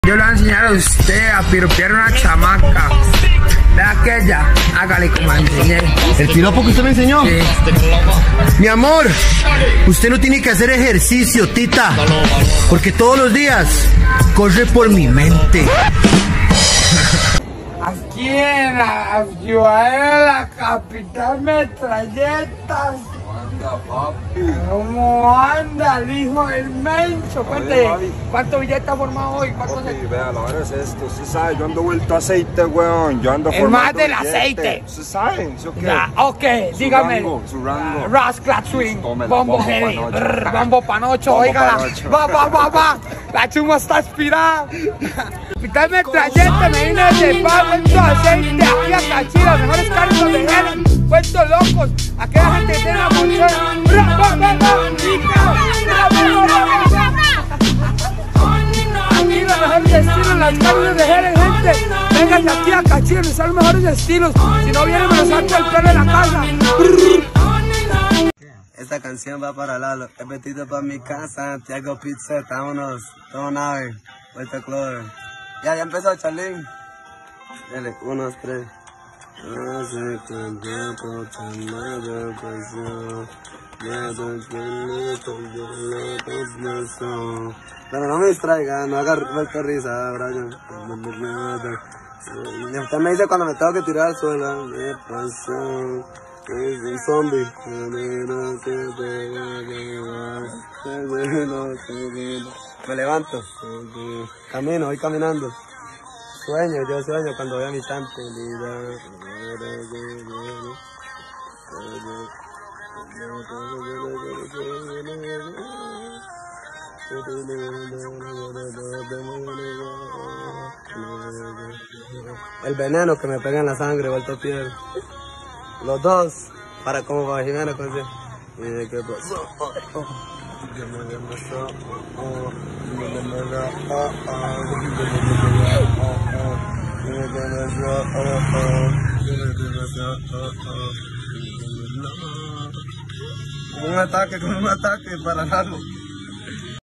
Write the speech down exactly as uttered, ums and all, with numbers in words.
Yo le voy a enseñar a usted a piropear una chamaca. Vea aquella, hágale como la enseñé. ¿El piropo que usted me enseñó? Sí. Mi amor, usted no tiene que hacer ejercicio, tita, porque todos los días corre por mi mente. Aquí en la ciudad de la capital Metralletas. ¿Cómo anda el hijo del Mencho? Cuente, ¿cuánto billete ha formado hoy? ¿Cuánto se... Vea, la verdad es esto, usted sabe, yo ando vuelto aceite, weón, yo ando el más del billete. aceite. Usted sabe, ¿sí o qué? Ya, ok, su dígame. Rango, su rango. Rasclat Swing, Tómela, Bombo bombo Heavy, panocho. brr, Bombo Panocho, Bombo oígala. panocho. Va, va, va, va. La chuma está inspirada. Capital Metralleta, me vine de paz, cuento aceite, aquí a Cachí, los mejores carros donde vienen, cuento locos, aquella gente que tiene la monchona. Aquí los mejores estilos, las carnes de Jerez, gente. Vengan de aquí a Cachí, donde están los mejores estilos. Si no vienen, me los saco el pelo de la casa. Esta canción va para Lalo, es vestido para mi casa, Santiago Pizza, vámonos, toma nave, vuelta Clover. Ya, ya empezó, Charlín. Dale, uno, dos, tres. No sé cuánto nada pasó, nada pasó. Pero no me distraiga, no haga vuelta risa, Brian. Usted me dice cuando me tengo que tirar al suelo, me pasó. Es un zombie. Me levanto, camino, voy caminando. Sueño, yo sueño cuando veo a mi tante. El veneno que me pega en la sangre, vuelto piel. Los dos, para como para Jimena, con ese. Y de qué pasó. ¿Qué me pasó? Un ataque con un ataque para darlo.